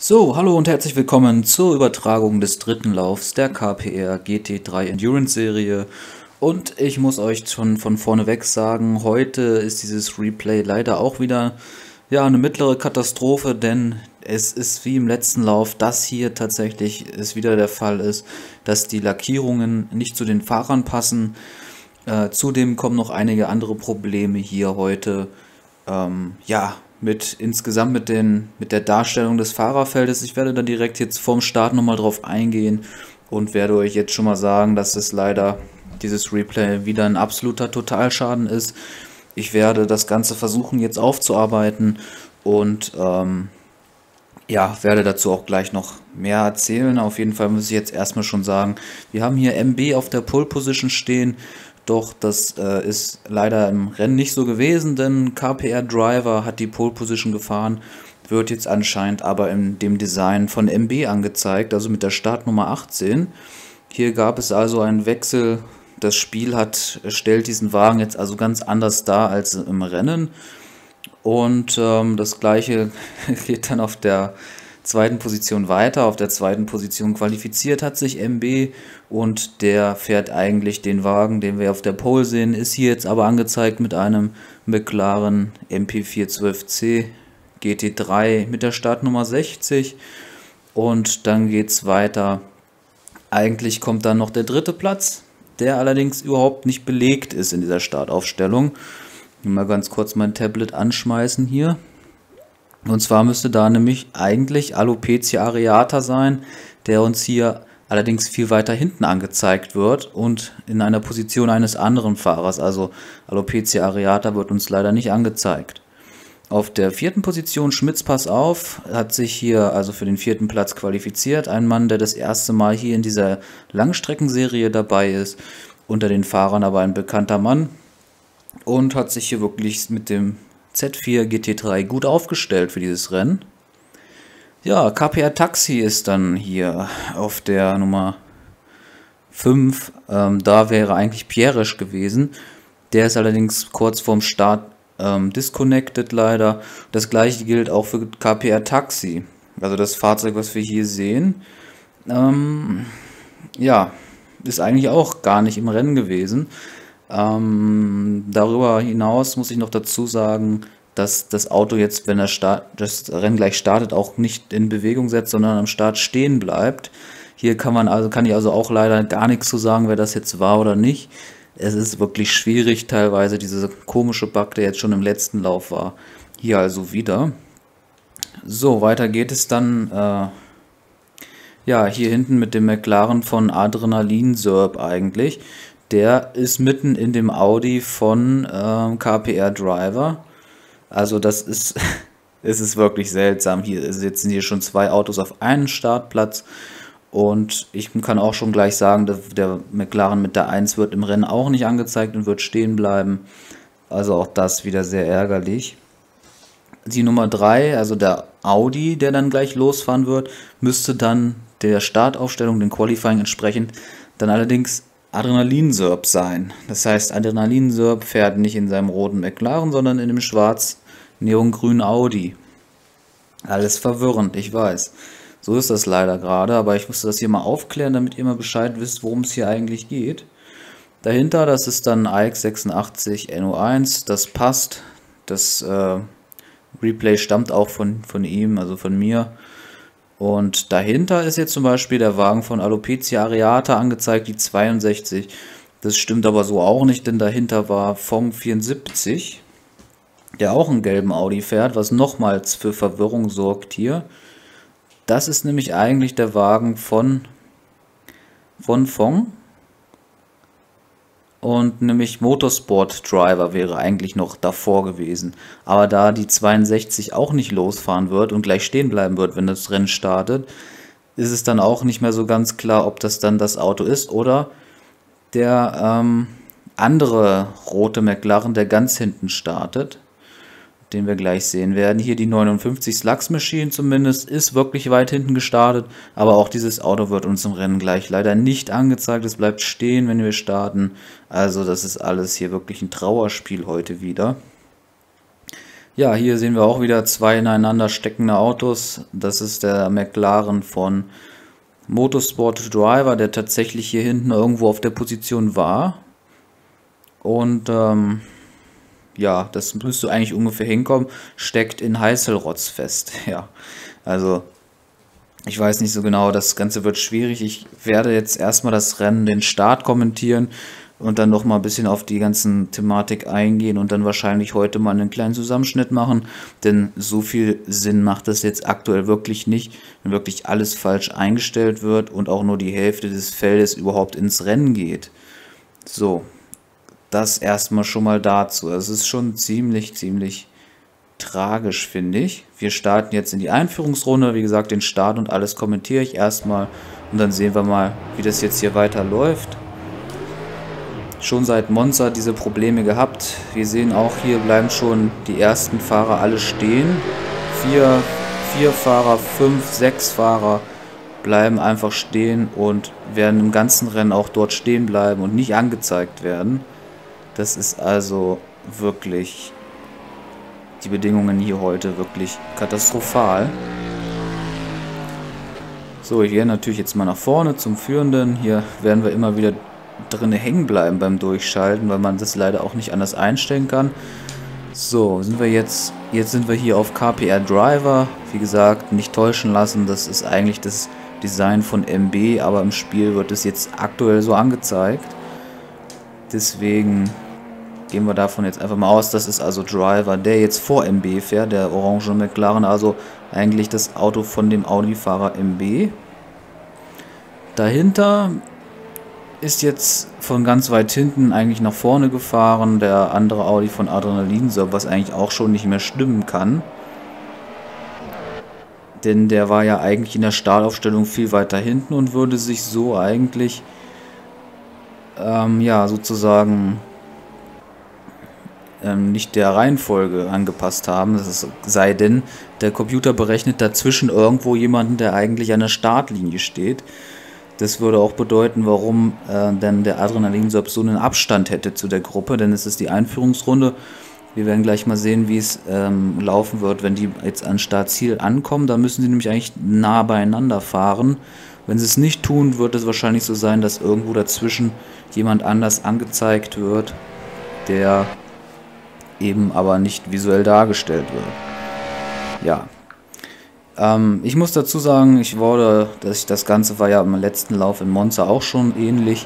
So, hallo und herzlich willkommen zur Übertragung des dritten Laufs der KPR GT3 Endurance Serie. Und ich muss euch schon von vorneweg sagen, heute ist dieses Replay leider auch wieder eine mittlere Katastrophe, denn es ist wie im letzten Lauf, dass hier tatsächlich es wieder der Fall ist, dass die Lackierungen nicht zu den Fahrern passen. Zudem kommen noch einige andere Probleme hier heute. Insgesamt mit der Darstellung des Fahrerfeldes. Ich werde da direkt jetzt vorm Start nochmal drauf eingehen und werde euch jetzt schon mal sagen, dass es leider dieses Replay wieder ein absoluter Totalschaden ist. Ich werde das Ganze versuchen jetzt aufzuarbeiten und werde dazu auch gleich noch mehr erzählen. Auf jeden Fall muss ich jetzt erstmal schon sagen, wir haben hier MB auf der Pole Position stehen. Doch das ist leider im Rennen nicht so gewesen, denn KPR Driver hat die Pole Position gefahren, wird jetzt anscheinend aber in dem Design von MB angezeigt, also mit der Startnummer 18. Hier gab es also einen Wechsel. Das Spiel stellt diesen Wagen jetzt also ganz anders dar als im Rennen. Und das gleiche geht dann auf der zweiten Position weiter. Auf der zweiten Position qualifiziert hat sich MB und der fährt eigentlich den Wagen, den wir auf der Pole sehen, ist hier jetzt aber angezeigt mit einem McLaren MP412C GT3 mit der Startnummer 60 und dann geht es weiter. Eigentlich kommt dann noch der dritte Platz, der allerdings überhaupt nicht belegt ist in dieser Startaufstellung. Mal ganz kurz mein Tablet anschmeißen hier. Und zwar müsste da nämlich eigentlich Alopecia areata sein, der uns hier allerdings viel weiter hinten angezeigt wird und in einer Position eines anderen Fahrers. Also Alopecia areata wird uns leider nicht angezeigt. Auf der vierten Position Schmitz Pass auf, hat sich hier also für den vierten Platz qualifiziert. Ein Mann, der das erste Mal hier in dieser Langstreckenserie dabei ist. Unter den Fahrern aber ein bekannter Mann und hat sich hier wirklich mit dem Z4 GT3 gut aufgestellt für dieses Rennen. Ja, KPR Taxi ist dann hier auf der Nummer 5. Da wäre eigentlich Pierres gewesen. Der ist allerdings kurz vorm Start disconnected leider. Das gleiche gilt auch für KPR Taxi. Also das Fahrzeug, was wir hier sehen, ist eigentlich auch gar nicht im Rennen gewesen. Darüber hinaus muss ich noch dazu sagen, dass das Auto jetzt, wenn das Rennen gleich startet, auch nicht in Bewegung setzt, sondern am Start stehen bleibt. Hier kann ich also auch leider gar nichts zu sagen, wer das jetzt war oder nicht. Es ist wirklich schwierig teilweise, diese komische Bug, der jetzt schon im letzten Lauf war, hier also wieder. So, weiter geht es dann, hier hinten mit dem McLaren von Adrenalin Serb eigentlich. Der ist mitten in dem Audi von KPR Driver. Also das ist, es ist wirklich seltsam. Hier sitzen hier schon zwei Autos auf einem Startplatz. Und ich kann auch schon gleich sagen, der McLaren mit der 1 wird im Rennen auch nicht angezeigt und wird stehen bleiben. Also auch das wieder sehr ärgerlich. Die Nummer 3, also der Audi, der dann gleich losfahren wird, müsste dann der Startaufstellung, den Qualifying entsprechend, dann allerdings Adrenalin Serb sein. Das heißt, Adrenalin Serb fährt nicht in seinem roten McLaren, sondern in dem schwarz-neongrünen Audi. Alles verwirrend, ich weiß. So ist das leider gerade, aber ich musste das hier mal aufklären, damit ihr mal Bescheid wisst, worum es hier eigentlich geht. Dahinter, das ist dann AX86 NO1, das passt. Das Replay stammt auch von ihm, also von mir. Und dahinter ist jetzt zum Beispiel der Wagen von Alopecia areata angezeigt, die 62. Das stimmt aber so auch nicht, denn dahinter war Fong 74, der auch einen gelben Audi fährt, was nochmals für Verwirrung sorgt hier. Das ist nämlich eigentlich der Wagen von Fong. Und nämlich Motorsport Driver wäre eigentlich noch davor gewesen. Aber da die 62 auch nicht losfahren wird und gleich stehen bleiben wird, wenn das Rennen startet, ist es dann auch nicht mehr so ganz klar, ob das dann das Auto ist oder der andere rote McLaren, der ganz hinten startet, den wir gleich sehen werden. Hier die 59 Slugs Machine zumindest ist wirklich weit hinten gestartet, aber auch dieses Auto wird uns im Rennen gleich leider nicht angezeigt. Es bleibt stehen, wenn wir starten. Also das ist alles hier wirklich ein Trauerspiel heute wieder. Ja, hier sehen wir auch wieder zwei ineinander steckende Autos. Das ist der McLaren von Motorsport Driver, der tatsächlich hier hinten irgendwo auf der Position war. Und ja, das müsste eigentlich ungefähr hinkommen. Steckt in Heißelrotz fest. Ja, also ich weiß nicht so genau, das Ganze wird schwierig. Ich werde jetzt erstmal das Rennen, den Start kommentieren und dann noch mal ein bisschen auf die ganzen Thematik eingehen und dann wahrscheinlich heute mal einen kleinen Zusammenschnitt machen, denn so viel Sinn macht das jetzt aktuell wirklich nicht, wenn wirklich alles falsch eingestellt wird und auch nur die Hälfte des Feldes überhaupt ins Rennen geht. So, das erstmal schon mal dazu. Es ist schon ziemlich tragisch, finde ich. Wir starten jetzt in die Einführungsrunde. Wie gesagt, den Start und alles kommentiere ich erstmal und dann sehen wir mal, wie das jetzt hier weiterläuft. Schon seit Monza diese Probleme gehabt. Wir sehen auch, hier bleiben schon die ersten Fahrer alle stehen. Vier Fahrer, 5, 6 Fahrer bleiben einfach stehen und werden im ganzen Rennen auch dort stehen bleiben und nicht angezeigt werden. Das ist also wirklich die Bedingungen hier heute wirklich katastrophal. So, ich gehe natürlich jetzt mal nach vorne zum Führenden. Hier werden wir immer wieder drinne hängen bleiben beim Durchschalten, weil man das leider auch nicht anders einstellen kann. So, sind wir jetzt sind wir hier auf KPR Driver. Wie gesagt, nicht täuschen lassen, das ist eigentlich das Design von MB, aber im Spiel wird es jetzt aktuell so angezeigt. Deswegen gehen wir davon jetzt einfach mal aus, das ist also Driver, der jetzt vor MB fährt, der orange McLaren, also eigentlich das Auto von dem Audi-Fahrer MB. Dahinter ist jetzt von ganz weit hinten eigentlich nach vorne gefahren, der andere Audi von Adrenalin-Sob, was eigentlich auch schon nicht mehr stimmen kann. Denn der war ja eigentlich in der Startaufstellung viel weiter hinten und würde sich so eigentlich ja, sozusagen nicht der Reihenfolge angepasst haben, sei denn, der Computer berechnet dazwischen irgendwo jemanden, der eigentlich an der Startlinie steht. Das würde auch bedeuten, warum denn der Adrenalin-Sob so einen Abstand hätte zu der Gruppe, denn es ist die Einführungsrunde. Wir werden gleich mal sehen, wie es laufen wird, wenn die jetzt an Startziel ankommen. Da müssen sie nämlich eigentlich nah beieinander fahren. Wenn sie es nicht tun, wird es wahrscheinlich so sein, dass irgendwo dazwischen jemand anders angezeigt wird, der eben aber nicht visuell dargestellt wird. Ja. Ich muss dazu sagen, das Ganze war ja im letzten Lauf in Monza auch schon ähnlich.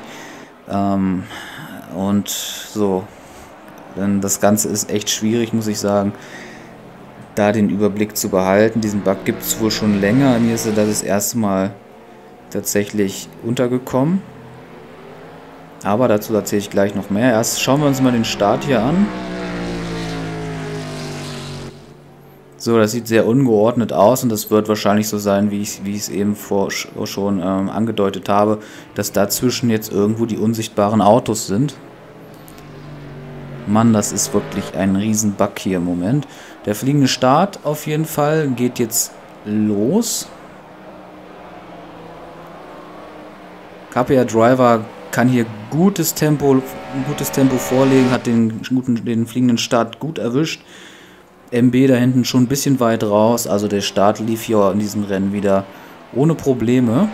Und so, denn das Ganze ist echt schwierig, muss ich sagen, da den Überblick zu behalten. Diesen Bug gibt es wohl schon länger. Mir ist das erste Mal tatsächlich untergekommen. Aber dazu erzähle ich gleich noch mehr. Erst schauen wir uns mal den Start hier an. So, das sieht sehr ungeordnet aus und das wird wahrscheinlich so sein, wie ich es eben schon angedeutet habe, dass dazwischen jetzt irgendwo die unsichtbaren Autos sind. Mann, das ist wirklich ein riesen Bug hier im Moment. Der fliegende Start auf jeden Fall geht jetzt los. KPR Driver kann hier gutes Tempo vorlegen, hat den fliegenden Start gut erwischt. MB da hinten schon ein bisschen weit raus, also der Start lief hier in diesem Rennen wieder ohne Probleme.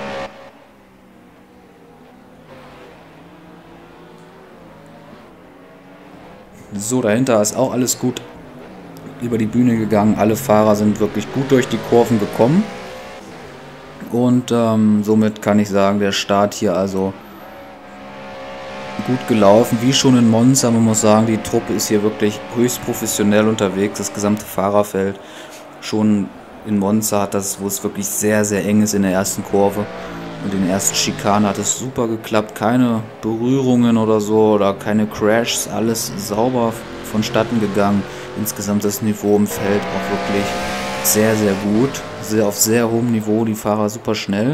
So, dahinter ist auch alles gut über die Bühne gegangen. Alle Fahrer sind wirklich gut durch die Kurven gekommen. Und somit kann ich sagen, der Start hier also gut gelaufen, wie schon in Monza. Man muss sagen, die Truppe ist hier wirklich höchst professionell unterwegs, das gesamte Fahrerfeld. Schon in Monza hat das, wo es wirklich sehr eng ist in der ersten Kurve und in den ersten Schikanen hat es super geklappt, keine Berührungen oder so oder keine Crashs, alles sauber vonstatten gegangen. Insgesamt das Niveau im Feld auch wirklich sehr gut, auf sehr hohem Niveau, die Fahrer super schnell.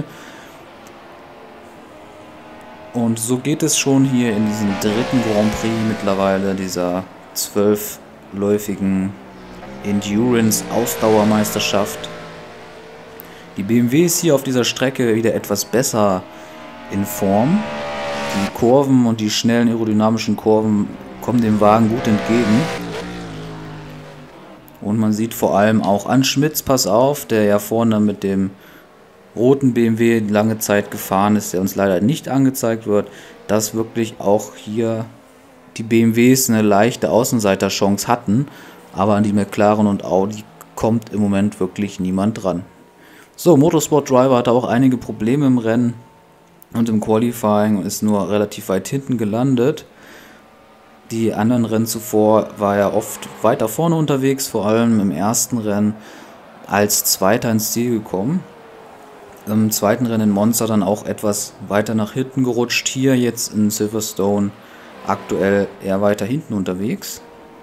Und so geht es schon hier in diesem dritten Grand Prix mittlerweile, dieser 12-läufigen Endurance-Ausdauermeisterschaft. Die BMW ist hier auf dieser Strecke wieder etwas besser in Form. Die Kurven und die schnellen aerodynamischen Kurven kommen dem Wagen gut entgegen. Und man sieht vor allem auch an Schmitz, pass auf, der ja vorne mit dem roten BMW lange Zeit gefahren ist, der uns leider nicht angezeigt wird, dass wirklich auch hier die BMWs eine leichte Außenseiterchance hatten, aber an die McLaren und Audi kommt im Moment wirklich niemand dran. So, Motorsport Driver hatte auch einige Probleme im Rennen und im Qualifying und ist nur relativ weit hinten gelandet. Die anderen Rennen zuvor war er oft weiter vorne unterwegs, vor allem im ersten Rennen als Zweiter ins Ziel gekommen. Im zweiten Rennen in Monza dann auch etwas weiter nach hinten gerutscht. Hier jetzt in Silverstone aktuell eher weiter hinten unterwegs.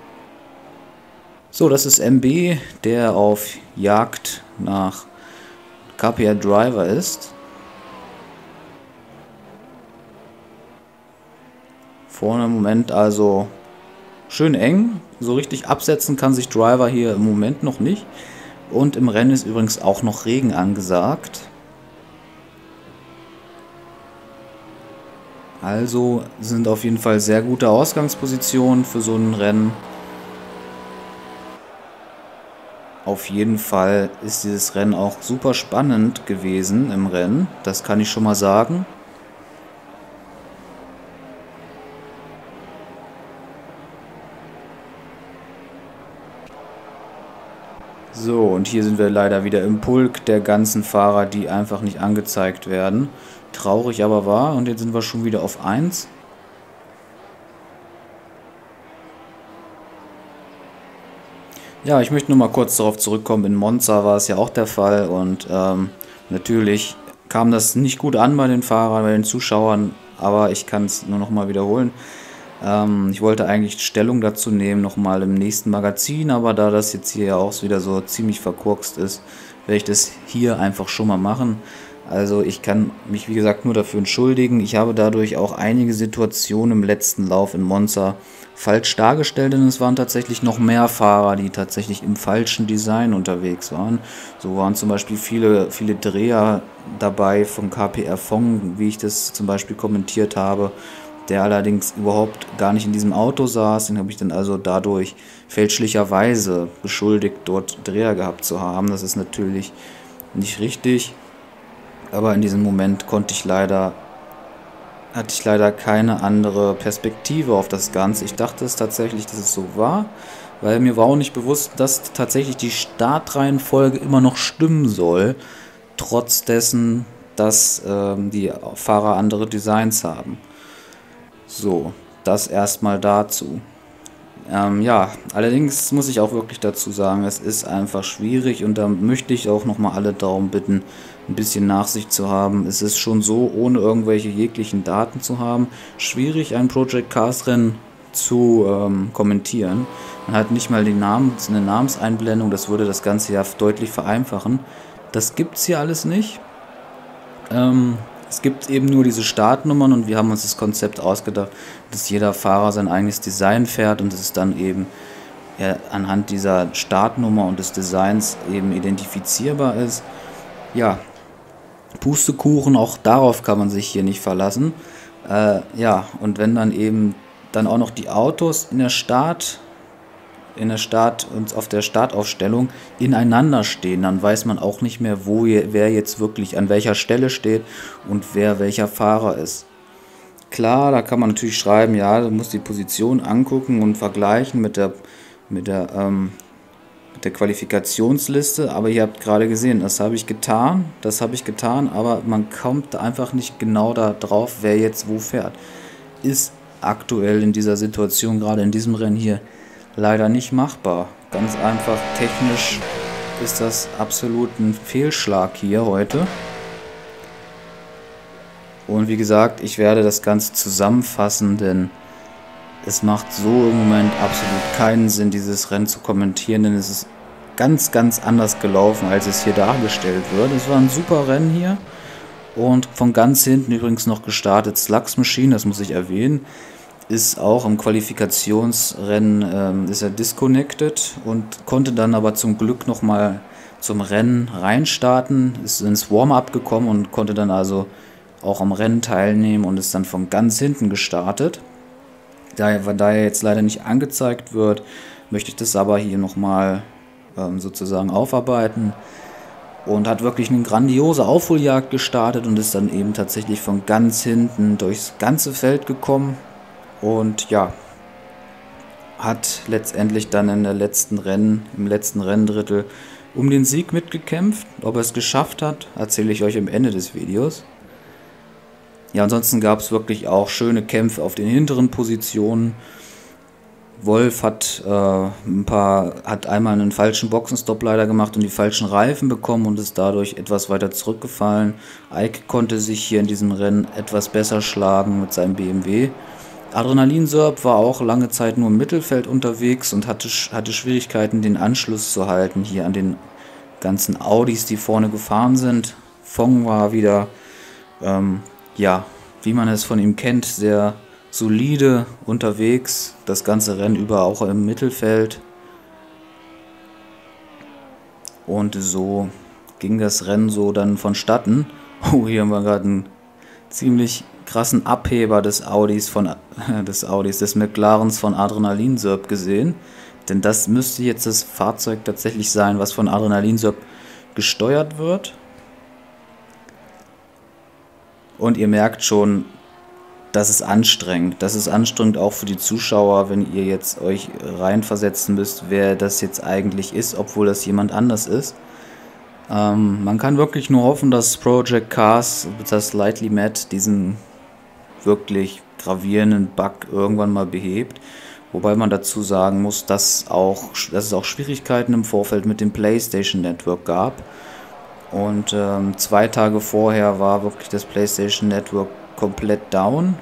So, das ist MB, der auf Jagd nach KPR Driver ist. Vorne im Moment also schön eng. So richtig absetzen kann sich Driver hier im Moment noch nicht. Und im Rennen ist übrigens auch noch Regen angesagt. Also sind auf jeden Fall sehr gute Ausgangspositionen für so ein Rennen. Auf jeden Fall ist dieses Rennen auch super spannend gewesen im Rennen. Das kann ich schon mal sagen. So, und hier sind wir leider wieder im Pulk der ganzen Fahrer, die einfach nicht angezeigt werden. Traurig aber wahr, und jetzt sind wir schon wieder auf 1. Ja, ich möchte nur mal kurz darauf zurückkommen, in Monza war es ja auch der Fall und natürlich kam das nicht gut an bei den Fahrern, bei den Zuschauern, aber ich kann es nur noch mal wiederholen. Ich wollte eigentlich Stellung dazu nehmen, nochmal im nächsten Magazin, aber da das jetzt hier ja auch wieder so ziemlich verkorkst ist, werde ich das hier einfach schon mal machen. Also ich kann mich wie gesagt nur dafür entschuldigen. Ich habe dadurch auch einige Situationen im letzten Lauf in Monza falsch dargestellt, denn es waren tatsächlich noch mehr Fahrer, die tatsächlich im falschen Design unterwegs waren. So waren zum Beispiel viele Dreher dabei vom KPR Fong, wie ich das zum Beispiel kommentiert habe, der allerdings überhaupt gar nicht in diesem Auto saß. Den habe ich dann also dadurch fälschlicherweise beschuldigt, dort Dreher gehabt zu haben. Das ist natürlich nicht richtig. Aber in diesem Moment hatte ich leider keine andere Perspektive auf das Ganze. Ich dachte es tatsächlich, dass es so war, weil mir war auch nicht bewusst, dass tatsächlich die Startreihenfolge immer noch stimmen soll, trotz dessen, dass die Fahrer andere Designs haben. So, das erstmal dazu. Ja, allerdings muss ich auch wirklich dazu sagen, es ist einfach schwierig und da möchte ich auch nochmal alle darum bitten, ein bisschen Nachsicht zu haben. Es ist schon so, ohne irgendwelche jeglichen Daten zu haben, schwierig ein Project Cars Rennen zu kommentieren. Man hat nicht mal eine Namenseinblendung, das würde das Ganze ja deutlich vereinfachen. Das gibt es hier alles nicht. Es gibt eben nur diese Startnummern und wir haben uns das Konzept ausgedacht, dass jeder Fahrer sein eigenes Design fährt und es dann eben anhand dieser Startnummer und des Designs eben identifizierbar ist. Ja, Pustekuchen, auch darauf kann man sich hier nicht verlassen. Ja, und wenn dann eben dann auch noch die Autos und auf der Startaufstellung ineinander stehen, dann weiß man auch nicht mehr, wer jetzt wirklich an welcher Stelle steht und wer welcher Fahrer ist. Klar, da kann man natürlich schreiben, ja, du musst die Position angucken und vergleichen mit der Qualifikationsliste, aber ihr habt gerade gesehen, das habe ich getan, aber man kommt einfach nicht genau da drauf, wer jetzt wo fährt. Ist aktuell in dieser Situation, gerade in diesem Rennen hier, leider nicht machbar. Ganz einfach, technisch ist das absolut ein Fehlschlag hier heute. Und wie gesagt, ich werde das Ganze zusammenfassen, denn es macht so im Moment absolut keinen Sinn, dieses Rennen zu kommentieren, denn es ist ganz anders gelaufen, als es hier dargestellt wird. Es war ein super Rennen hier und von ganz hinten übrigens noch gestartet Slugs Machine, das muss ich erwähnen. Ist auch im Qualifikationsrennen ist er disconnected und konnte dann aber zum Glück nochmal zum Rennen reinstarten, ist ins Warm-up gekommen und konnte dann also auch am Rennen teilnehmen und ist dann von ganz hinten gestartet. Da er jetzt leider nicht angezeigt wird, möchte ich das aber hier nochmal sozusagen aufarbeiten. Und hat wirklich eine grandiose Aufholjagd gestartet und ist dann eben tatsächlich von ganz hinten durchs ganze Feld gekommen. Und ja, hat letztendlich dann im letzten Renndrittel um den Sieg mitgekämpft. Ob er es geschafft hat, erzähle ich euch am Ende des Videos. Ja, ansonsten gab es wirklich auch schöne Kämpfe auf den hinteren Positionen. Wolf hat einmal einen falschen Boxenstopp leider gemacht und die falschen Reifen bekommen und ist dadurch etwas weiter zurückgefallen. Ike konnte sich hier in diesem Rennen etwas besser schlagen mit seinem BMW. Adrenalin-Serb war auch lange Zeit nur im Mittelfeld unterwegs und hatte Schwierigkeiten, den Anschluss zu halten hier an den ganzen Audis, die vorne gefahren sind. Fong war wieder, ja, wie man es von ihm kennt, sehr solide unterwegs, das ganze Rennen über auch im Mittelfeld. Und so ging das Rennen so dann vonstatten. Oh, hier haben wir gerade einen ziemlich krassen Abheber des McLarens von Adrenalin-Serb gesehen. Denn das müsste jetzt das Fahrzeug tatsächlich sein, was von Adrenalin-Serb gesteuert wird. Und ihr merkt schon, das ist anstrengend. Das ist anstrengend auch für die Zuschauer, wenn ihr jetzt euch reinversetzen müsst, wer das jetzt eigentlich ist, obwohl das jemand anders ist. Man kann wirklich nur hoffen, dass Project Cars, das Slightly Mad, diesen wirklich gravierenden Bug irgendwann mal behebt. Wobei man dazu sagen muss, dass es auch Schwierigkeiten im Vorfeld mit dem PlayStation Network gab. Und 2 Tage vorher war wirklich das PlayStation Network komplett down.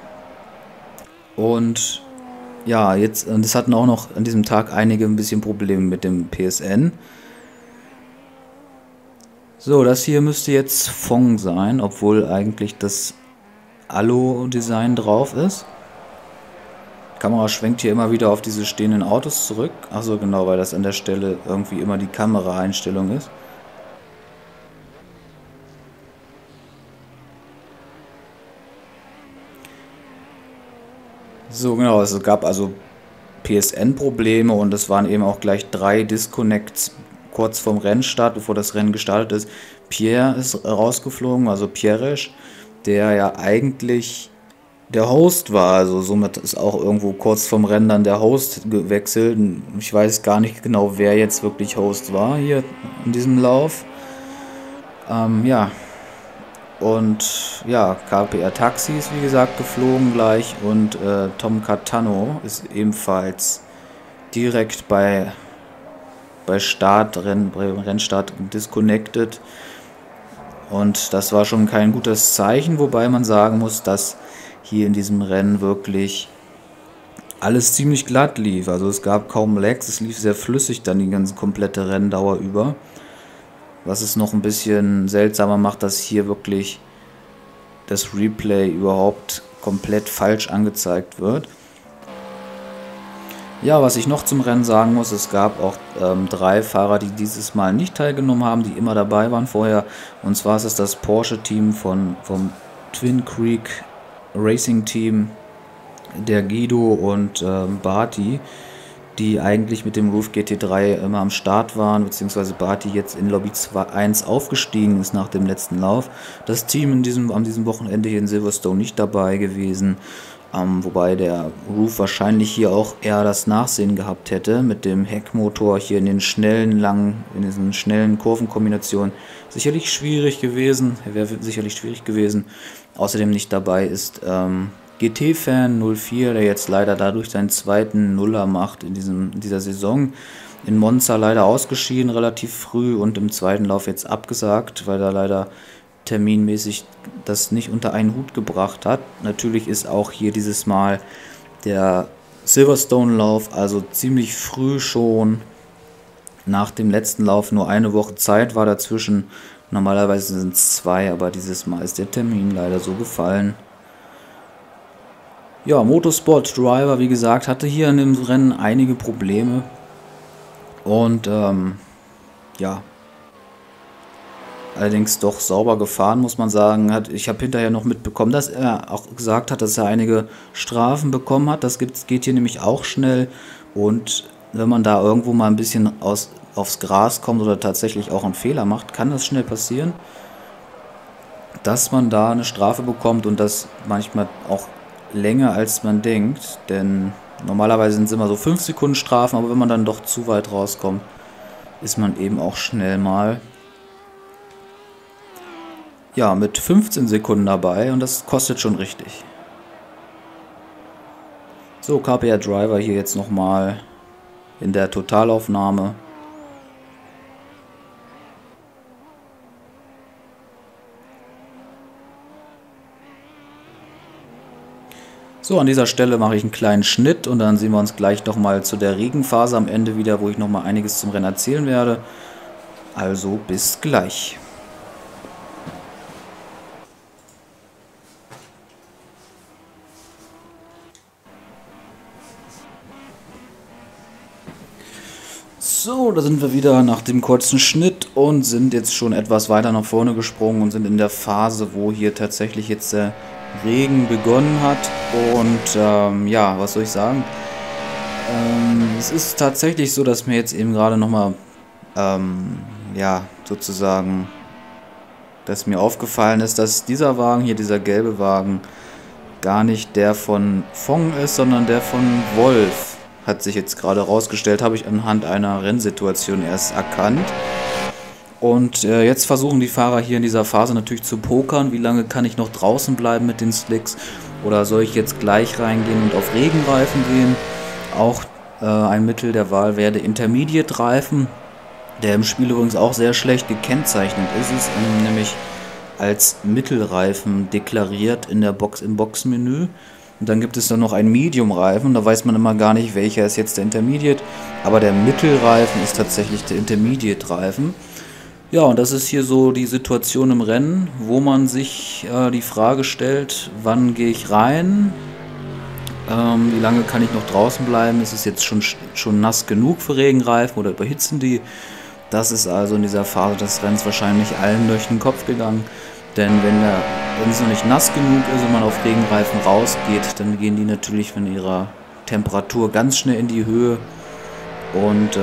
Und ja, es hatten auch noch an diesem Tag einige ein bisschen Probleme mit dem PSN. So, das hier müsste jetzt Fong sein, obwohl eigentlich das Alu-Design drauf ist. Die Kamera schwenkt hier immer wieder auf diese stehenden Autos zurück. Achso, genau, weil das an der Stelle irgendwie immer die Kameraeinstellung ist. So, genau, es gab also PSN-Probleme und es waren eben auch gleich 3 Disconnects kurz vorm Rennstart, bevor das Rennen gestartet ist. Pierre ist rausgeflogen, also Pierresch, der ja eigentlich der Host war, also somit ist auch irgendwo kurz vorm Rennen dann der Host gewechselt. Ich weiß gar nicht genau, wer jetzt wirklich Host war hier in diesem Lauf. Ja. Und ja, KPR Taxi ist wie gesagt geflogen gleich und Tom Catano ist ebenfalls direkt bei Rennstart disconnected. Und das war schon kein gutes Zeichen, wobei man sagen muss, dass hier in diesem Rennen wirklich alles ziemlich glatt lief. Also es gab kaum Lags, es lief sehr flüssig dann die ganze komplette Renndauer über. Was es noch ein bisschen seltsamer macht, dass hier wirklich das Replay überhaupt komplett falsch angezeigt wird. Ja, was ich noch zum Rennen sagen muss, es gab auch 3 Fahrer, die dieses Mal nicht teilgenommen haben, die immer dabei waren vorher. Und zwar ist es das Porsche-Team vom Twin Creek Racing Team, der Guido und Barty, die eigentlich mit dem Roof GT3 immer am Start waren, beziehungsweise Barty jetzt in Lobby 1 aufgestiegen ist nach dem letzten Lauf. Das Team an diesem Wochenende hier in Silverstone nicht dabei gewesen, wobei der Roof wahrscheinlich hier auch eher das Nachsehen gehabt hätte mit dem Heckmotor hier in diesen schnellen Kurvenkombinationen. Sicherlich schwierig gewesen, wäre sicherlich schwierig gewesen. Außerdem nicht dabei ist GT-Fan 04, der jetzt leider dadurch seinen zweiten Nuller macht in dieser Saison. In Monza leider ausgeschieden, relativ früh und im zweiten Lauf jetzt abgesagt, weil er leider terminmäßig das nicht unter einen Hut gebracht hat. Natürlich ist auch hier dieses Mal der Silverstone-Lauf, also ziemlich früh schon nach dem letzten Lauf, nur eine Woche Zeit war dazwischen. Normalerweise sind es 2, aber dieses Mal ist der Termin leider so gefallen. Ja, Motorsport Driver, wie gesagt, hatte hier in dem Rennen einige Probleme. Und ja, allerdings doch sauber gefahren, muss man sagen. Ich habe hinterher noch mitbekommen, dass er auch gesagt hat, dass er einige Strafen bekommen hat. Das geht hier nämlich auch schnell. Und wenn man da irgendwo mal ein bisschen aufs Gras kommt oder tatsächlich auch einen Fehler macht, kann das schnell passieren, dass man da eine Strafe bekommt und das manchmal auch länger als man denkt, denn normalerweise sind es immer so 5 Sekunden Strafen, aber wenn man dann doch zu weit rauskommt, ist man eben auch schnell mal ja mit 15 Sekunden dabei und das kostet schon richtig. So, KPR Driver hier jetzt nochmal in der Totalaufnahme. So, an dieser Stelle mache ich einen kleinen Schnitt und dann sehen wir uns gleich nochmal zu der Regenphase am Ende wieder, wo ich nochmal einiges zum Rennen erzählen werde. Also bis gleich. So, da sind wir wieder nach dem kurzen Schnitt und sind jetzt schon etwas weiter nach vorne gesprungen und sind in der Phase, wo hier tatsächlich jetzt der Regen begonnen hat. Und ja, was soll ich sagen? Es ist tatsächlich so, dass mir jetzt eben gerade nochmal, ja, sozusagen, dass mir aufgefallen ist, dass dieser Wagen hier, dieser gelbe Wagen, gar nicht der von Fong ist, sondern der von Wolf. Hat sich jetzt gerade rausgestellt, habe ich anhand einer Rennsituation erst erkannt. Und jetzt versuchen die Fahrer hier in dieser Phase natürlich zu pokern. Wie lange kann ich noch draußen bleiben mit den Slicks? Oder soll ich jetzt gleich reingehen und auf Regenreifen gehen? Auch ein Mittel der Wahl wäre der Intermediate-Reifen, der im Spiel übrigens auch sehr schlecht gekennzeichnet ist. Es ist nämlich als Mittelreifen deklariert in der Box im Boxenmenü. Und dann gibt es dann noch einen Medium-Reifen, da weiß man immer gar nicht, welcher ist jetzt der Intermediate. Aber der Mittelreifen ist tatsächlich der Intermediate-Reifen. Ja, und das ist hier so die Situation im Rennen, wo man sich die Frage stellt, wann gehe ich rein? Wie lange kann ich noch draußen bleiben? Ist es jetzt schon nass genug für Regenreifen oder überhitzen die? Das ist also in dieser Phase des Rennens wahrscheinlich allen durch den Kopf gegangen. Denn wenn es noch nicht nass genug ist und man auf Regenreifen rausgeht, dann gehen die natürlich von ihrer Temperatur ganz schnell in die Höhe. Und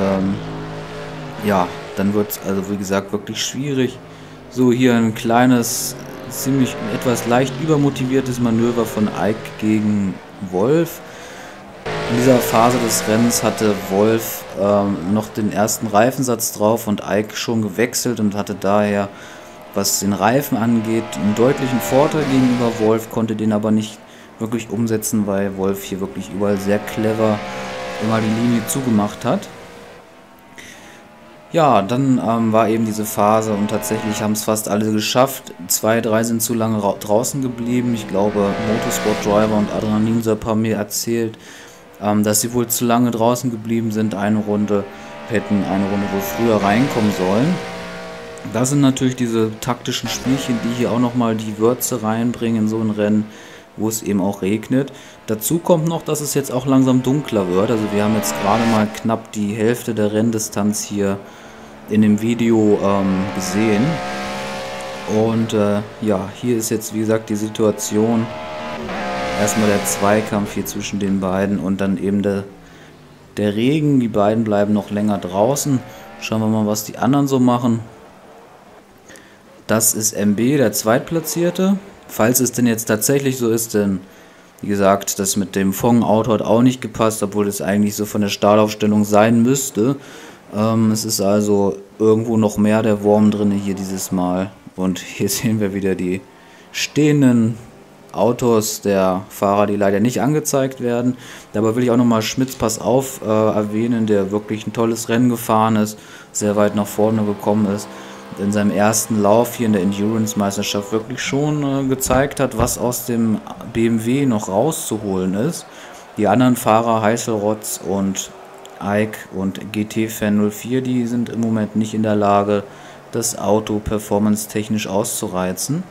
ja, dann wird es also wie gesagt wirklich schwierig. So, hier ein kleines, etwas leicht übermotiviertes Manöver von Ike gegen Wolf. In dieser Phase des Rennens hatte Wolf noch den ersten Reifensatz drauf und Ike schon gewechselt und hatte daher, was den Reifen angeht, einen deutlichen Vorteil gegenüber Wolf, konnte den aber nicht wirklich umsetzen, weil Wolf hier wirklich überall sehr clever immer die Linie zugemacht hat. Ja, dann war eben diese Phase und tatsächlich haben es fast alle geschafft. 2, 3 sind zu lange draußen geblieben. Ich glaube, Motorsport Driver und Adrenalinsurf haben mir erzählt, dass sie wohl zu lange draußen geblieben sind. Hätten eine Runde wohl früher reinkommen sollen. Das sind natürlich diese taktischen Spielchen, die hier auch nochmal die Würze reinbringen in so ein Rennen, wo es eben auch regnet. Dazu kommt noch, dass es jetzt auch langsam dunkler wird. Also wir haben jetzt gerade mal knapp die Hälfte der Renndistanz hier in dem Video gesehen. Und ja, hier ist jetzt wie gesagt die Situation. Erstmal der Zweikampf hier zwischen den beiden und dann eben der Regen. Die beiden bleiben noch länger draußen. Schauen wir mal, was die anderen so machen. Das ist MB, der Zweitplatzierte. Falls es denn jetzt tatsächlich so ist, denn wie gesagt, das mit dem Fong-Auto hat auch nicht gepasst, obwohl es eigentlich so von der Startaufstellung sein müsste. Es ist also irgendwo noch mehr der Wurm drin hier dieses Mal. Und hier sehen wir wieder die stehenden Autos der Fahrer, die leider nicht angezeigt werden. Dabei will ich auch nochmal Schmitz Pass auf erwähnen, der wirklich ein tolles Rennen gefahren ist, sehr weit nach vorne gekommen ist. In seinem ersten Lauf hier in der Endurance-Meisterschaft wirklich schon gezeigt hat, was aus dem BMW noch rauszuholen ist. Die anderen Fahrer, Heißelrotz und Ike und GT-Fan 04, die sind im Moment nicht in der Lage, das Auto performance-technisch auszureizen.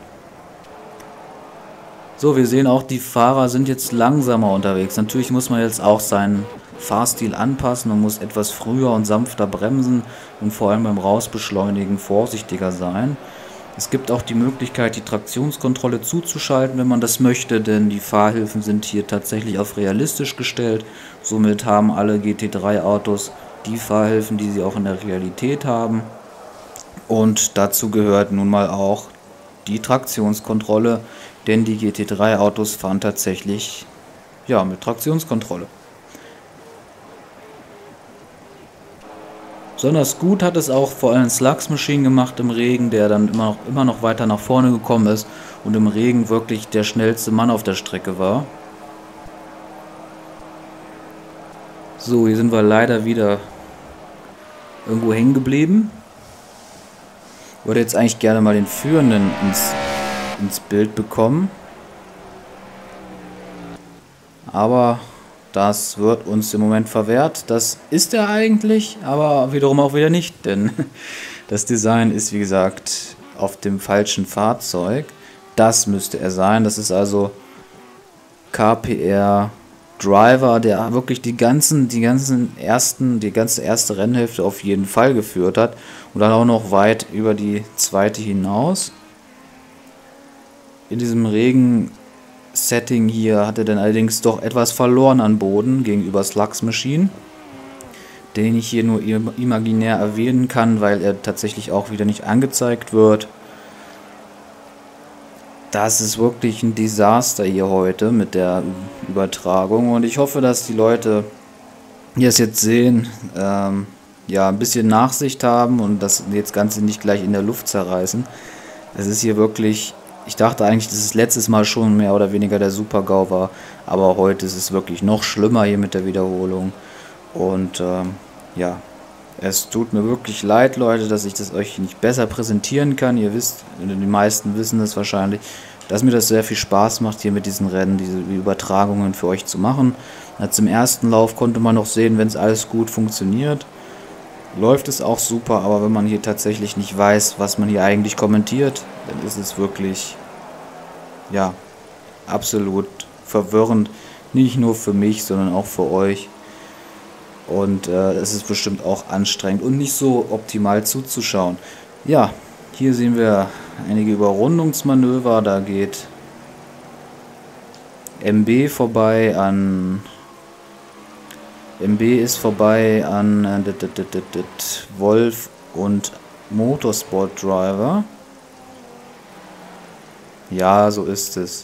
So, wir sehen auch, die Fahrer sind jetzt langsamer unterwegs. Natürlich muss man jetzt auch seinen Fahrstil anpassen und muss etwas früher und sanfter bremsen und vor allem beim Rausbeschleunigen vorsichtiger sein. Es gibt auch die Möglichkeit, die Traktionskontrolle zuzuschalten, wenn man das möchte, denn die Fahrhilfen sind hier tatsächlich auf realistisch gestellt. Somit haben alle GT3 Autos die Fahrhilfen, die sie auch in der Realität haben. Und dazu gehört nun mal auch die Traktionskontrolle, denn die GT3 Autos fahren tatsächlich ja mit Traktionskontrolle. Besonders gut hat es auch vor allem Slugs Machine gemacht im Regen, der dann immer noch weiter nach vorne gekommen ist und im Regen wirklich der schnellste Mann auf der Strecke war. So, hier sind wir leider wieder irgendwo hängen geblieben. Ich würde jetzt eigentlich gerne mal den Führenden ins Bild bekommen. Aber das wird uns im Moment verwehrt. Das ist er eigentlich, aber wiederum auch wieder nicht, denn das Design ist, wie gesagt, auf dem falschen Fahrzeug. Das müsste er sein. Das ist also KPR Driver, der wirklich die ganze erste Rennhälfte auf jeden Fall geführt hat und dann auch noch weit über die zweite hinaus. In diesem Regen-Setting hier hat er dann allerdings doch etwas verloren an Boden gegenüber Slugs Machine, den ich hier nur imaginär erwähnen kann, weil er tatsächlich auch wieder nicht angezeigt wird. Das ist wirklich ein Desaster hier heute mit der Übertragung und ich hoffe, dass die Leute, die es jetzt sehen, ja, ein bisschen Nachsicht haben und das jetzt Ganze nicht gleich in der Luft zerreißen. Es ist hier wirklich, ich dachte eigentlich, dass es letztes Mal schon mehr oder weniger der Super-GAU war, aber heute ist es wirklich noch schlimmer hier mit der Wiederholung und ja, es tut mir wirklich leid, Leute, dass ich das euch nicht besser präsentieren kann. Ihr wisst, die meisten wissen es wahrscheinlich, dass mir das sehr viel Spaß macht, hier mit diesen Rennen, diese Übertragungen für euch zu machen. Jetzt im ersten Lauf konnte man noch sehen, wenn es alles gut funktioniert, läuft es auch super, aber wenn man hier tatsächlich nicht weiß, was man hier eigentlich kommentiert, dann ist es wirklich, ja, absolut verwirrend. Nicht nur für mich, sondern auch für euch. Und es ist bestimmt auch anstrengend und nicht so optimal zuzuschauen. Ja, hier sehen wir einige Überrundungsmanöver. Da geht MB vorbei an... MB ist vorbei an Wolf und Motorsport Driver. Ja, so ist es.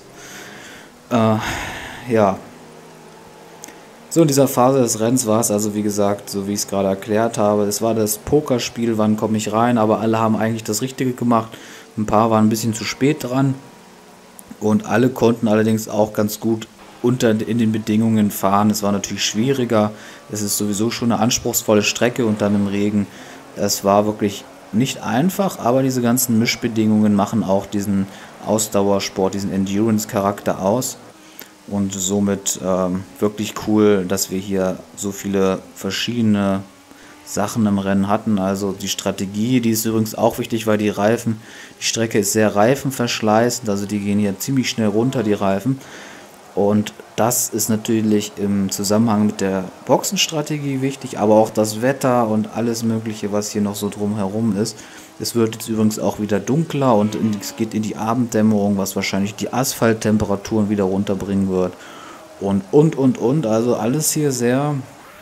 Ja. So, in dieser Phase des Rennens war es also, wie gesagt, so wie ich es gerade erklärt habe. Es war das Pokerspiel, wann komme ich rein, aber alle haben eigentlich das Richtige gemacht. Ein paar waren ein bisschen zu spät dran und alle konnten allerdings auch ganz gut in den Bedingungen fahren. Es war natürlich schwieriger. Es ist sowieso schon eine anspruchsvolle Strecke und dann im Regen. Es war wirklich nicht einfach, aber diese ganzen Mischbedingungen machen auch diesen Ausdauersport, diesen Endurance-Charakter aus. Und somit wirklich cool, dass wir hier so viele verschiedene Sachen im Rennen hatten. Also die Strategie, die ist übrigens auch wichtig, weil die Reifen, die Strecke ist sehr reifenverschleißend, also die gehen hier ziemlich schnell runter, die Reifen. Und das ist natürlich im Zusammenhang mit der Boxenstrategie wichtig, aber auch das Wetter und alles Mögliche, was hier noch so drumherum ist. Es wird jetzt übrigens auch wieder dunkler und es geht in die Abenddämmerung, was wahrscheinlich die Asphalttemperaturen wieder runterbringen wird. Und. Also alles hier sehr,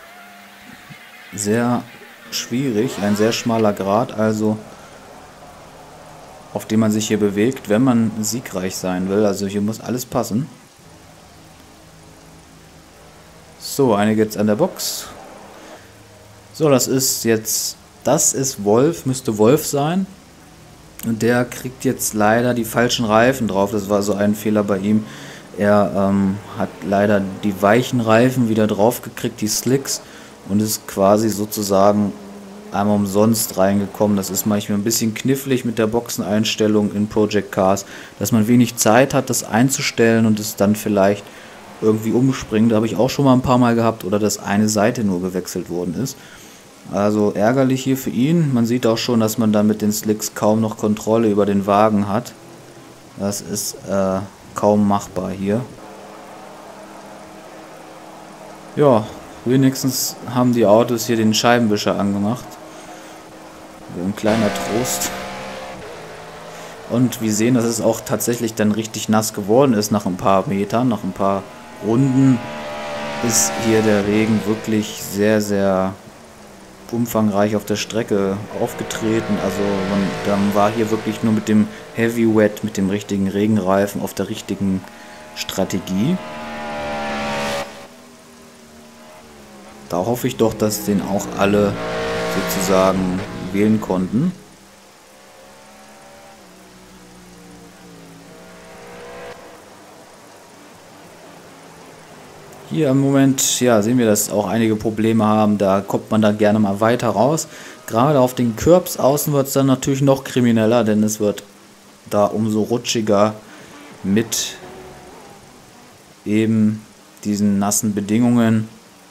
sehr schwierig. Ein sehr schmaler Grat, also auf dem man sich hier bewegt, wenn man siegreich sein will. Also hier muss alles passen. So, einige jetzt an der Box. So, das ist Wolf, müsste Wolf sein. Und der kriegt jetzt leider die falschen Reifen drauf. Das war so ein Fehler bei ihm. Er hat leider die weichen Reifen wieder drauf gekriegt, die Slicks. Und ist quasi sozusagen einmal umsonst reingekommen. Das ist manchmal ein bisschen knifflig mit der Boxeneinstellung in Project Cars, dass man wenig Zeit hat, das einzustellen und es dann vielleicht irgendwie umspringt. Da habe ich auch schon mal ein paar Mal gehabt, oder dass eine Seite nur gewechselt worden ist. Also ärgerlich hier für ihn. Man sieht auch schon, dass man da mit den Slicks kaum noch Kontrolle über den Wagen hat. Das ist kaum machbar hier. Ja, wenigstens haben die Autos hier den Scheibenwischer angemacht. Ein kleiner Trost. Und wir sehen, dass es auch tatsächlich dann richtig nass geworden ist nach ein paar Metern, nach ein paar Runden ist hier der Regen wirklich sehr, sehr umfangreich auf der Strecke aufgetreten. Also dann war hier wirklich nur mit dem Heavy Wet, mit dem richtigen Regenreifen auf der richtigen Strategie. Da hoffe ich doch, dass den auch alle sozusagen wählen konnten. Hier im Moment, ja, sehen wir, dass auch einige Probleme haben. Da kommt man dann gerne mal weiter raus. Gerade auf den Curbs außen wird es dann natürlich noch krimineller, denn es wird da umso rutschiger mit eben diesen nassen Bedingungen.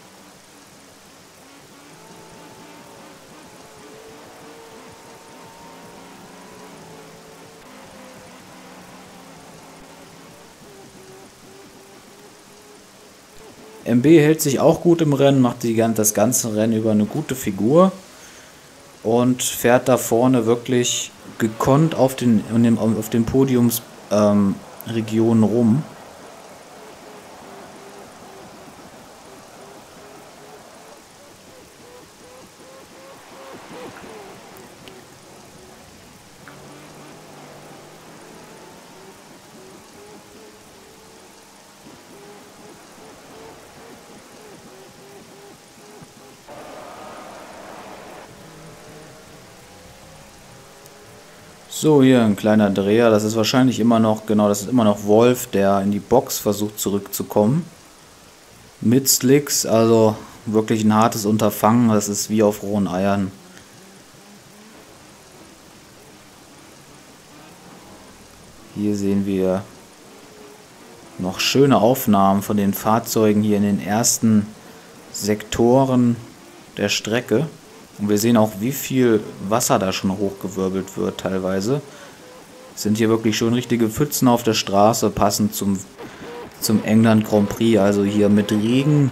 MB hält sich auch gut im Rennen, macht das ganze Rennen über eine gute Figur und fährt da vorne wirklich gekonnt auf den Podiumsregionen rum. So, hier ein kleiner Dreher, das ist wahrscheinlich immer noch, genau, das ist immer noch Wolf, der in die Box versucht zurückzukommen. Mit Slicks, also wirklich ein hartes Unterfangen, das ist wie auf rohen Eiern. Hier sehen wir noch schöne Aufnahmen von den Fahrzeugen hier in den ersten Sektoren der Strecke. Und wir sehen auch, wie viel Wasser da schon hochgewirbelt wird teilweise. Es sind hier wirklich schon richtige Pfützen auf der Straße, passend zum England Grand Prix, also hier mit Regen.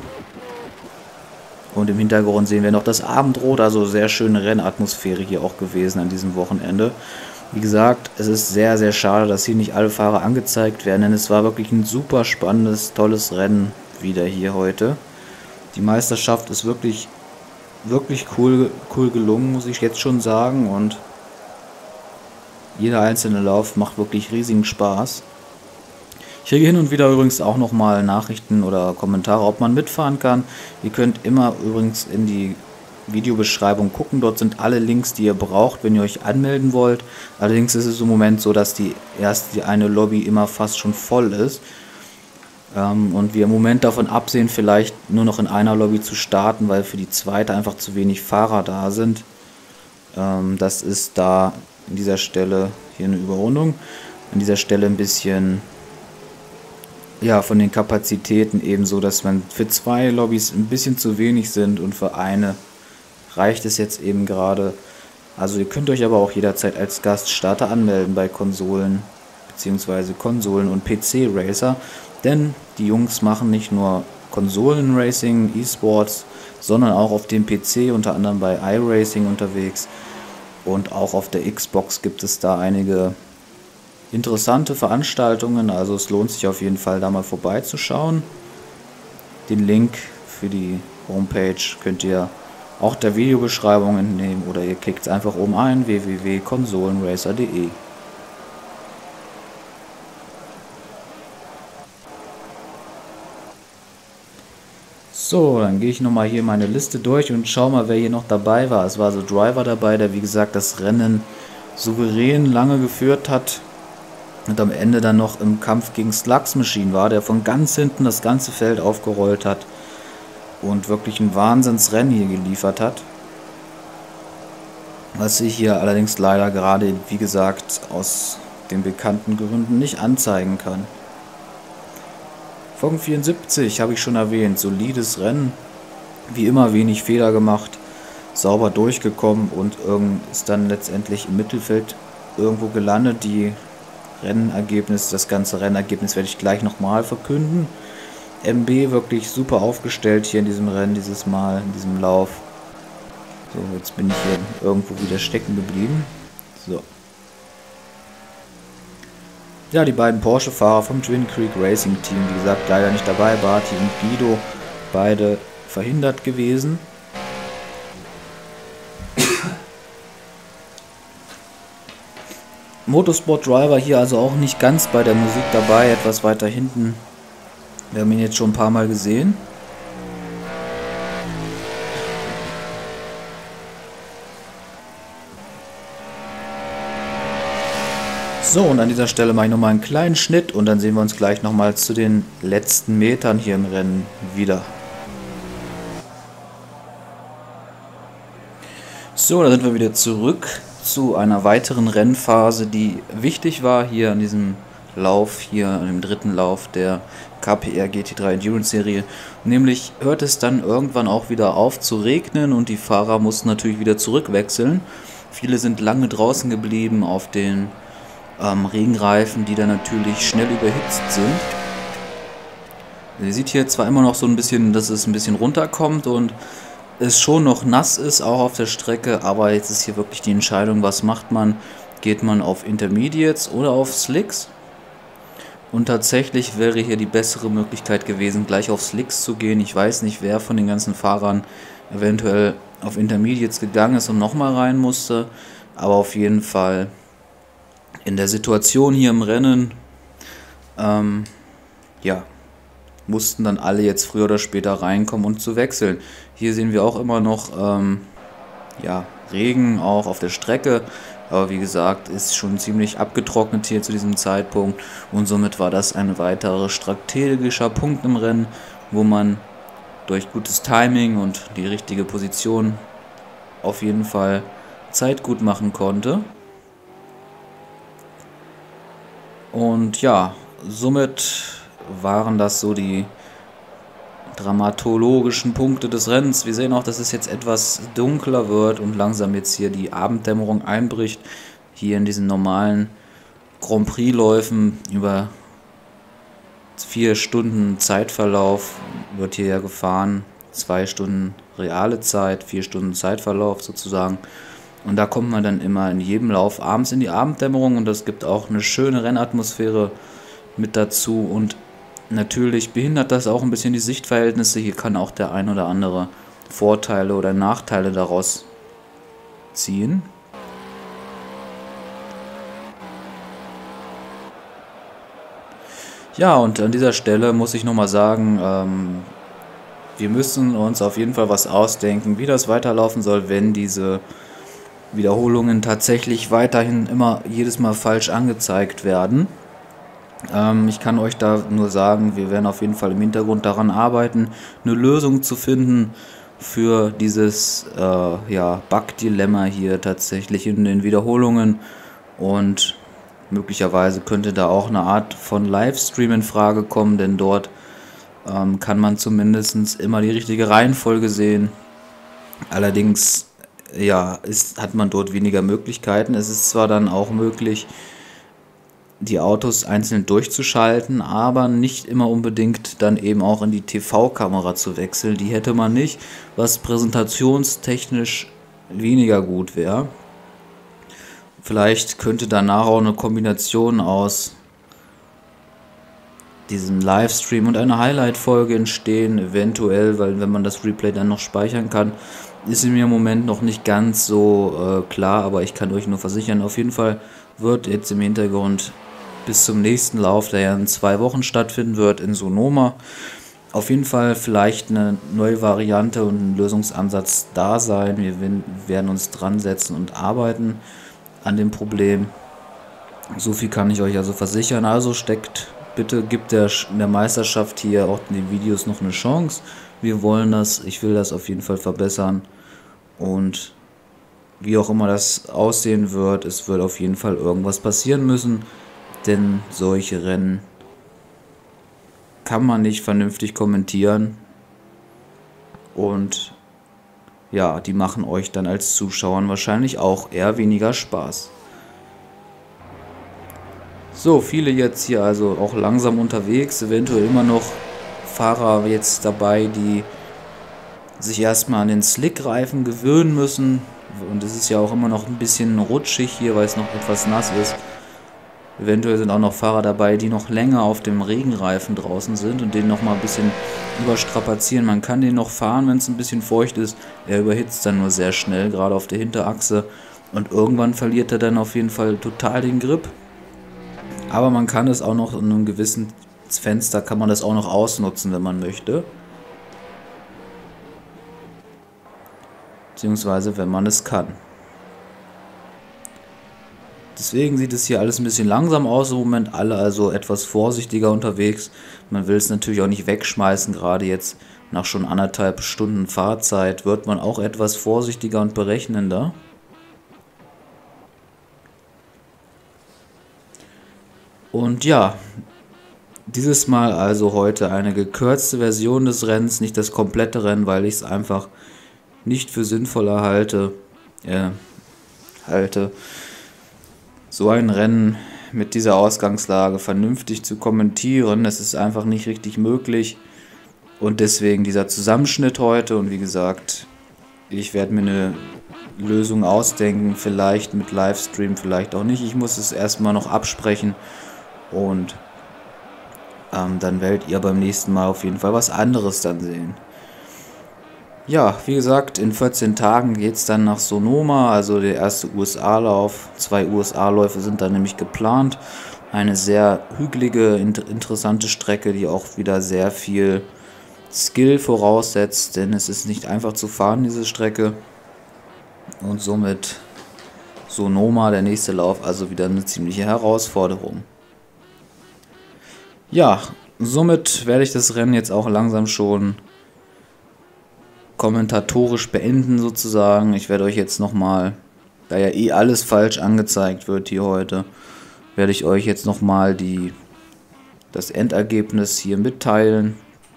Und im Hintergrund sehen wir noch das Abendrot, also sehr schöne Rennatmosphäre hier auch gewesen an diesem Wochenende. Wie gesagt, es ist sehr, sehr schade, dass hier nicht alle Fahrer angezeigt werden, denn es war wirklich ein super spannendes, tolles Rennen wieder hier heute. Die Meisterschaft ist wirklich cool gelungen, muss ich jetzt schon sagen, und jeder einzelne Lauf macht wirklich riesigen Spaß. Ich kriege hin und wieder übrigens auch nochmal Nachrichten oder Kommentare, ob man mitfahren kann. Ihr könnt immer übrigens in die Videobeschreibung gucken, dort sind alle Links, die ihr braucht, wenn ihr euch anmelden wollt. Allerdings ist es im Moment so, dass die eine Lobby immer fast schon voll ist. Und wir im Moment davon absehen, vielleicht nur noch in einer Lobby zu starten, weil für die zweite einfach zu wenig Fahrer da sind. Das ist da an dieser Stelle hier eine Überrundung. An dieser Stelle ein bisschen, ja, von den Kapazitäten eben so, dass man für 2 Lobbys ein bisschen zu wenig sind und für eine reicht es jetzt eben gerade. Also ihr könnt euch aber auch jederzeit als Gaststarter anmelden bei Konsolen bzw. Konsolen und PC Racer. Denn die Jungs machen nicht nur Konsolen-Racing, E-Sports, sondern auch auf dem PC, unter anderem bei iRacing unterwegs. Und auch auf der Xbox gibt es da einige interessante Veranstaltungen. Also es lohnt sich auf jeden Fall, da mal vorbeizuschauen. Den Link für die Homepage könnt ihr auch der Videobeschreibung entnehmen oder ihr klickt es einfach oben ein, www.konsolenracer.de. So, dann gehe ich nochmal hier meine Liste durch und schau mal, wer hier noch dabei war. Es war so Driver dabei, der wie gesagt das Rennen souverän lange geführt hat und am Ende dann noch im Kampf gegen Slugs Machine war, der von ganz hinten das ganze Feld aufgerollt hat und wirklich ein Wahnsinnsrennen hier geliefert hat. Was ich hier allerdings leider gerade, wie gesagt, aus den bekannten Gründen nicht anzeigen kann. Folgen 74 habe ich schon erwähnt, solides Rennen, wie immer wenig Fehler gemacht, sauber durchgekommen und ist dann letztendlich im Mittelfeld irgendwo gelandet. Das ganze Rennergebnis werde ich gleich nochmal verkünden. MB wirklich super aufgestellt hier in diesem Rennen, dieses Mal, in diesem Lauf. So, jetzt bin ich hier irgendwo wieder stecken geblieben. So. Ja, die beiden Porsche-Fahrer vom Twin Creek Racing Team, wie gesagt, leider nicht dabei, Barty und Guido, beide verhindert gewesen. Motorsport Driver hier also auch nicht ganz bei der Musik dabei, etwas weiter hinten. Wir haben ihn jetzt schon ein paar Mal gesehen. So, und an dieser Stelle mache ich nochmal einen kleinen Schnitt und dann sehen wir uns gleich nochmal zu den letzten Metern hier im Rennen wieder. So, da sind wir wieder zurück zu einer weiteren Rennphase, die wichtig war hier an diesem Lauf, hier an dem dritten Lauf der KPR GT3 Endurance Serie. Nämlich hört es dann irgendwann auch wieder auf zu regnen und die Fahrer mussten natürlich wieder zurückwechseln. Viele sind lange draußen geblieben auf den Regenreifen, die dann natürlich schnell überhitzt sind. Ihr seht hier zwar immer noch so ein bisschen, dass es ein bisschen runterkommt und es schon noch nass ist, auch auf der Strecke, aber jetzt ist hier wirklich die Entscheidung, was macht man? Geht man auf Intermediates oder auf Slicks? Und tatsächlich wäre hier die bessere Möglichkeit gewesen, gleich auf Slicks zu gehen. Ich weiß nicht, wer von den ganzen Fahrern eventuell auf Intermediates gegangen ist und nochmal rein musste, aber auf jeden Fall in der Situation hier im Rennen, ja, mussten dann alle jetzt früher oder später reinkommen und zu wechseln. Hier sehen wir auch immer noch ja, Regen auch auf der Strecke, aber wie gesagt, ist schon ziemlich abgetrocknet hier zu diesem Zeitpunkt und somit war das ein weiterer strategischer Punkt im Rennen, wo man durch gutes Timing und die richtige Position auf jeden Fall Zeit gut machen konnte. Und ja, somit waren das so die dramatologischen Punkte des Rennens. Wir sehen auch, dass es jetzt etwas dunkler wird und langsam jetzt hier die Abenddämmerung einbricht. Hier in diesen normalen Grand Prix-Läufen über 4 Stunden Zeitverlauf wird hier ja gefahren. 2 Stunden reale Zeit, 4 Stunden Zeitverlauf sozusagen. Und da kommt man dann immer in jedem Lauf abends in die Abenddämmerung und das gibt auch eine schöne Rennatmosphäre mit dazu und natürlich behindert das auch ein bisschen die Sichtverhältnisse. Hier kann auch der ein oder andere Vorteile oder Nachteile daraus ziehen. Ja, und an dieser Stelle muss ich nochmal sagen, wir müssen uns auf jeden Fall was ausdenken, wie das weiterlaufen soll, wenn diese Wiederholungen tatsächlich weiterhin immer jedes Mal falsch angezeigt werden. Ich kann euch da nur sagen, wir werden auf jeden Fall im Hintergrund daran arbeiten, eine Lösung zu finden für dieses ja, Bug-Dilemma hier tatsächlich in den Wiederholungen und möglicherweise könnte da auch eine Art von Livestream in Frage kommen, denn dort kann man zumindest immer die richtige Reihenfolge sehen. Allerdings ja, hat man dort weniger Möglichkeiten. Es ist zwar dann auch möglich, die Autos einzeln durchzuschalten, aber nicht immer unbedingt dann eben auch in die TV-Kamera zu wechseln. Die hätte man nicht, was präsentationstechnisch weniger gut wäre. Vielleicht könnte danach auch eine Kombination aus diesem Livestream und einer Highlight-Folge entstehen, eventuell, weil wenn man das Replay dann noch speichern kann, ist mir im Moment noch nicht ganz so klar, aber ich kann euch nur versichern, auf jeden Fall wird jetzt im Hintergrund bis zum nächsten Lauf, der ja in 2 Wochen stattfinden wird, in Sonoma, auf jeden Fall vielleicht eine neue Variante und ein Lösungsansatz da sein. Wir werden uns dran setzen und arbeiten an dem Problem. So viel kann ich euch also versichern. Also gibt der Meisterschaft hier auch in den Videos noch eine Chance. Wir wollen das, ich will das auf jeden Fall verbessern und wie auch immer das aussehen wird, es wird auf jeden Fall irgendwas passieren müssen, denn solche Rennen kann man nicht vernünftig kommentieren und ja, die machen euch dann als Zuschauern wahrscheinlich auch eher weniger Spaß. So, viele jetzt hier also auch langsam unterwegs, eventuell immer noch Fahrer jetzt dabei, die sich erstmal an den Slick-Reifen gewöhnen müssen. Und es ist ja auch immer noch ein bisschen rutschig hier, weil es noch etwas nass ist. Eventuell sind auch noch Fahrer dabei, die noch länger auf dem Regenreifen draußen sind und den noch mal ein bisschen überstrapazieren. Man kann den noch fahren, wenn es ein bisschen feucht ist. Er überhitzt dann nur sehr schnell, gerade auf der Hinterachse. Und irgendwann verliert er dann auf jeden Fall total den Grip. Aber man kann es auch noch in einem gewissen Fenster, kann man das auch noch ausnutzen, wenn man möchte. Beziehungsweise wenn man es kann. Deswegen sieht es hier alles ein bisschen langsam aus im Moment, alle also etwas vorsichtiger unterwegs. Man will es natürlich auch nicht wegschmeißen, gerade jetzt nach schon 1,5 Stunden Fahrzeit wird man auch etwas vorsichtiger und berechnender. Und ja, dieses Mal also heute eine gekürzte Version des Rennens, nicht das komplette Rennen, weil ich es einfach nicht für sinnvoller halte, so ein Rennen mit dieser Ausgangslage vernünftig zu kommentieren. Das ist einfach nicht richtig möglich. Und deswegen dieser Zusammenschnitt heute. Und wie gesagt, ich werde mir eine Lösung ausdenken. Vielleicht mit Livestream, vielleicht auch nicht. Ich muss es erstmal noch absprechen. Und dann werdet ihr beim nächsten Mal auf jeden Fall was anderes dann sehen. Ja, wie gesagt, in 14 Tagen geht es dann nach Sonoma, also der erste USA-Lauf. 2 USA-Läufe sind dann nämlich geplant. Eine sehr hügelige, interessante Strecke, die auch wieder sehr viel Skill voraussetzt, denn es ist nicht einfach zu fahren, diese Strecke. Und somit Sonoma, der nächste Lauf, also wieder eine ziemliche Herausforderung. Ja, somit werde ich das Rennen jetzt auch langsam schon kommentatorisch beenden sozusagen. Ich werde euch jetzt nochmal, da ja eh alles falsch angezeigt wird hier heute, werde ich euch jetzt nochmal das Endergebnis hier mitteilen.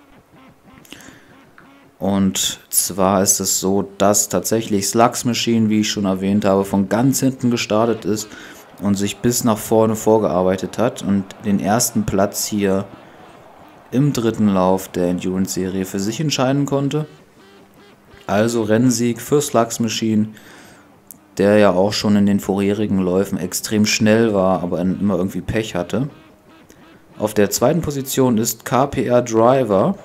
Und zwar ist es so, dass tatsächlich Slugs Machine, wie ich schon erwähnt habe, von ganz hinten gestartet ist und sich bis nach vorne vorgearbeitet hat und den ersten Platz hier im dritten Lauf der Endurance-Serie für sich entscheiden konnte. Also Rennsieg für Slugs Machine, der ja auch schon in den vorherigen Läufen extrem schnell war, aber immer irgendwie Pech hatte. Auf der zweiten Position ist KPR Driver,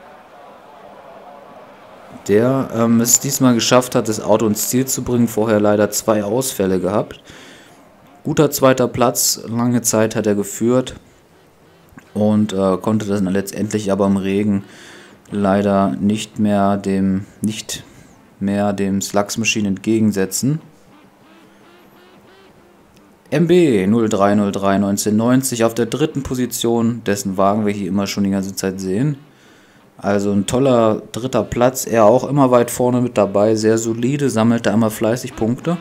der es diesmal geschafft hat, das Auto ins Ziel zu bringen, vorher leider 2 Ausfälle gehabt. Guter zweiter Platz, lange Zeit hat er geführt und konnte das dann letztendlich aber im Regen leider nicht mehr dem Slugs Machine entgegensetzen. MB 0303 1990 auf der dritten Position, dessen Wagen wir hier immer schon die ganze Zeit sehen. Also ein toller dritter Platz, er auch immer weit vorne mit dabei, sehr solide, sammelte einmal fleißig Punkte.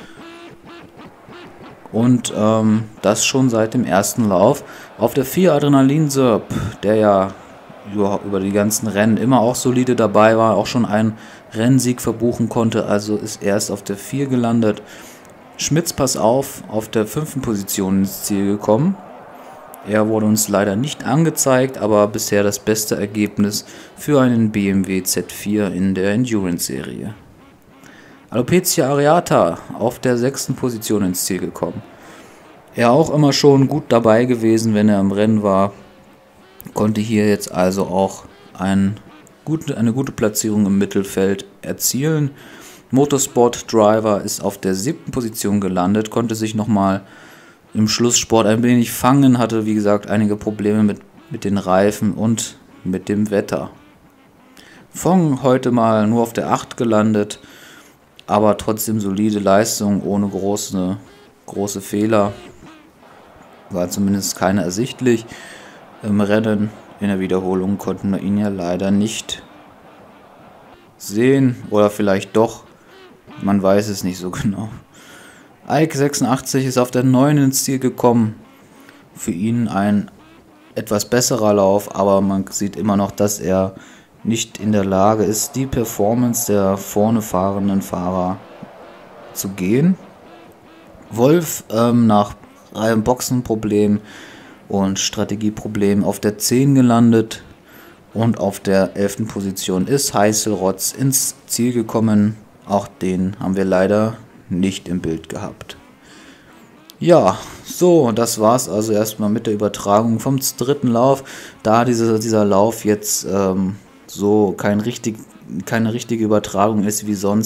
Und das schon seit dem ersten Lauf. Auf der 4 Adrenalin Serb, der ja über die ganzen Rennen immer auch solide dabei war, auch schon einen Rennsieg verbuchen konnte, also ist er erst auf der 4 gelandet. Schmitz, pass auf der 5. Position ins Ziel gekommen. Er wurde uns leider nicht angezeigt, aber bisher das beste Ergebnis für einen BMW Z4 in der Endurance-Serie. Alopecia Areata auf der 6. Position ins Ziel gekommen. Er auch immer schon gut dabei gewesen, wenn er im Rennen war. Konnte hier jetzt also auch eine gute Platzierung im Mittelfeld erzielen. Motorsport Driver ist auf der 7. Position gelandet, konnte sich nochmal im Schlusssport ein wenig fangen, hatte wie gesagt einige Probleme mit den Reifen und mit dem Wetter. Fong heute mal nur auf der 8 gelandet, aber trotzdem solide Leistung, ohne große Fehler. War zumindest keine ersichtlich. Im Rennen in der Wiederholung konnten wir ihn ja leider nicht sehen, oder vielleicht doch, man weiß es nicht so genau. Ike 86 ist auf der 9 ins Ziel gekommen. Für ihn ein etwas besserer Lauf, aber man sieht immer noch, dass er nicht in der Lage ist, die Performance der vorne fahrenden Fahrer zu gehen. Wolf nach einem Boxenproblem und Strategieproblem auf der 10 gelandet und auf der 11. Position ist Heißelrotz ins Ziel gekommen. Auch den haben wir leider nicht im Bild gehabt. Ja, so, das war's also erstmal mit der Übertragung vom dritten Lauf. Da dieser Lauf jetzt so keine richtige Übertragung ist wie sonst,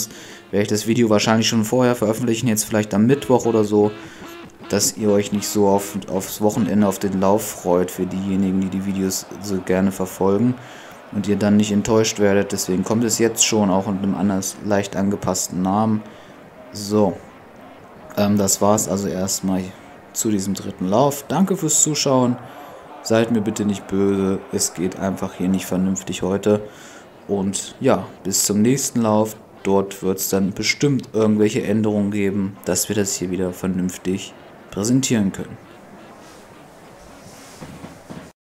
werde ich das Video wahrscheinlich schon vorher veröffentlichen, jetzt vielleicht am Mittwoch oder so, dass ihr euch nicht so aufs Wochenende auf den Lauf freut für diejenigen, die die Videos so gerne verfolgen und ihr dann nicht enttäuscht werdet. Deswegen kommt es jetzt schon auch unter einem anders leicht angepassten Namen. So, das war's also erstmal zu diesem dritten Lauf. Danke fürs Zuschauen. Seid mir bitte nicht böse, es geht einfach hier nicht vernünftig heute. Und ja, bis zum nächsten Lauf. Dort wird es dann bestimmt irgendwelche Änderungen geben, dass wir das hier wieder vernünftig präsentieren können.